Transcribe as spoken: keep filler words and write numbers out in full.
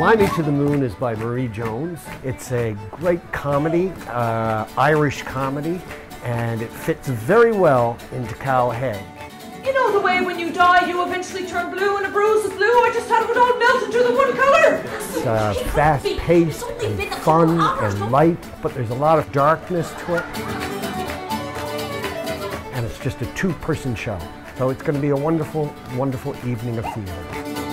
Fly Me to the Moon is by Marie Jones. It's a great comedy, uh, Irish comedy, and it fits very well into Cowhead. You know the way when you die you eventually turn blue and a bruise is blue? I just thought it would all melt into the one colour. It's uh, fast-paced and fun and light, but there's a lot of darkness to it. And it's just a two-person show. So it's going to be a wonderful, wonderful evening of theater.